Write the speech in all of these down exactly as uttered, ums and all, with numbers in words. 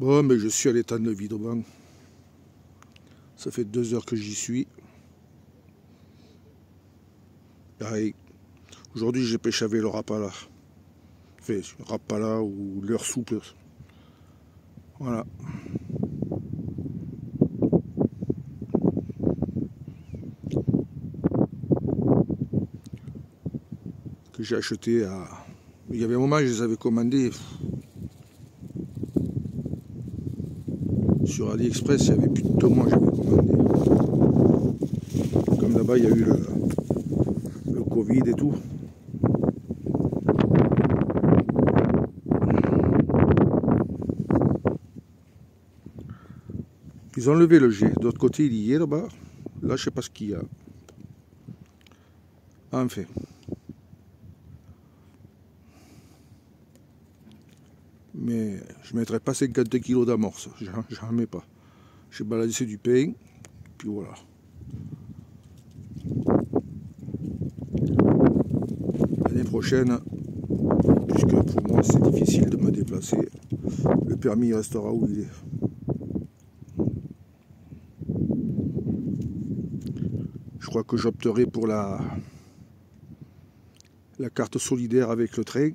Bon, mais je suis à l'étang de Videbon. Ça fait deux heures que j'y suis. Pareil. Aujourd'hui, j'ai pêché avec le rapala. Enfin, rapala ou leurre souple. Voilà. Que j'ai acheté à... Il y avait un moment, je les avais commandés. Sur AliExpress, il y avait plus de deux mois que j'avais commandé. Comme là-bas, il y a eu le, le Covid et tout. Ils ont levé le jet. De l'autre côté, il y est là-bas. Là, je sais pas ce qu'il y a. Enfin. Mais je ne mettrai pas cinquante kilos d'amorce. J'en mets pas. J'ai baladé du pain. Puis voilà. L'année prochaine, puisque pour moi c'est difficile de me déplacer, le permis restera où il est. Je crois que j'opterai pour la, la carte solidaire avec le train.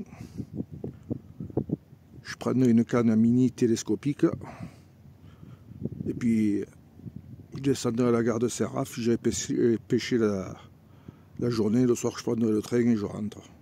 Je prendrai une canne mini télescopique. Et puis, je descendrai à la gare de Saint-Raph. J'irai pêcher, pêcher la, la journée. Le soir, je prendrai le train et je rentre.